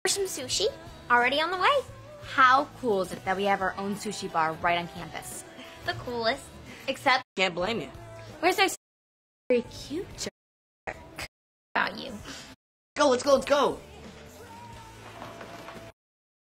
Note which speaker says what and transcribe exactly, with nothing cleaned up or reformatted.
Speaker 1: Some sushi already on the way.
Speaker 2: How cool is it that we have our own sushi bar right on campus?
Speaker 1: The coolest. Except,
Speaker 3: Can't blame you.
Speaker 2: Where's our very cute jerk?
Speaker 1: About you.
Speaker 3: Go, let's go, let's go.